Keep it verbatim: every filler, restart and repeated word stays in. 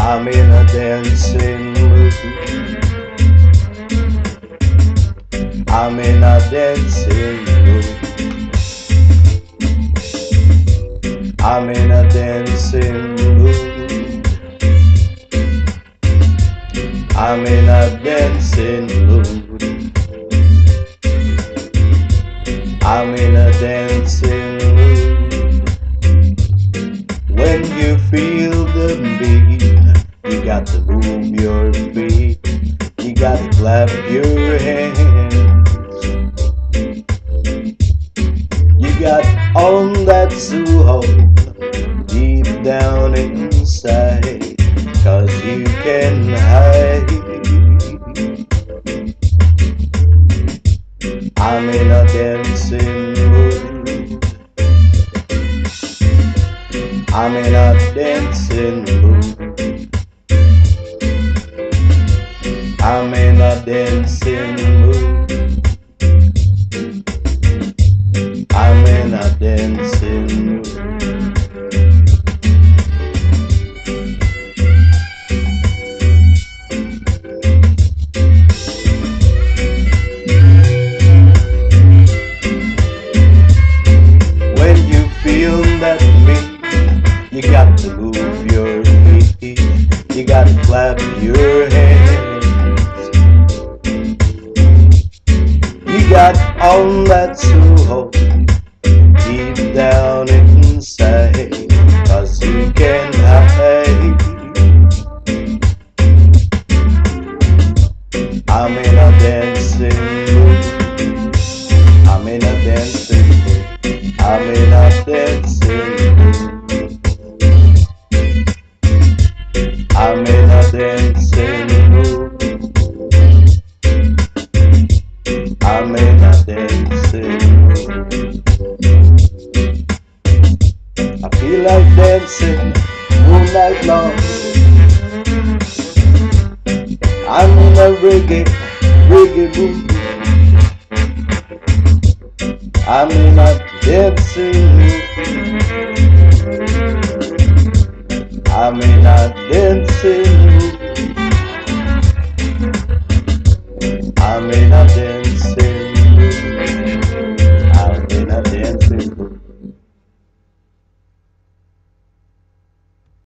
I'm in a dancing mood. I'm in a dancing mood. I'm in a dancing mood. I'm in a dancing mood. I'm in a dancing mood. When you feel the beat, you got to move your feet. You got to clap your hands. You got on that soul deep down inside, 'cause you can hide. I'm in a dancing mood. I'm in a dancing mood. I'm in a dancing mood. I'm in a dancing mood. When you feel that beat, you got to move your feet. You got to clap your hands. You got on that soul deep down inside, 'cause you can't hide. I'm in a dancing mood. I'm in a dancing mood. I'm in a dancing mood. I'm in a dancing mood. I'm in a dancing mood. I feel like dancing all night long. I'm in a reggae, reggae mood. I'm in a dancing mood. I'm in a dancing mood.